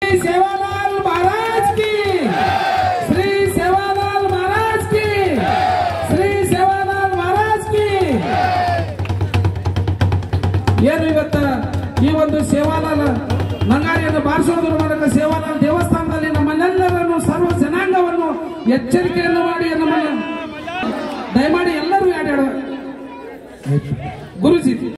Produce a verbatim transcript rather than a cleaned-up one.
सेवालाल महाराज की, श्री सेवालाल महाराज की, श्री सेवालाल महाराज की। ಏನು ಇವತ್ತ ಈ ಒಂದು ಸೇವಾಲಾಲ ನಂಗಾರಿಯನ್ನು ಬಾರಿಸೋದ್ರ ಮೂಲಕ ಸೇವಾಲಾಲ್ ದೇವಸ್ಥಾನದಲ್ಲಿ ನಮ್ಮನ್ನೆಲ್ಲರನ್ನು ಸರ್ವ ಜನಾಂಗವನ್ನು ಎಚ್ಚರಿಕೆಯನ್ನು ಮಾಡಿ ನಮ್ಮನ್ನು ದಯಮಾಡಿ ಎಲ್ಲರೂ ಆಡಾಡುವ ಗುರುಜಿ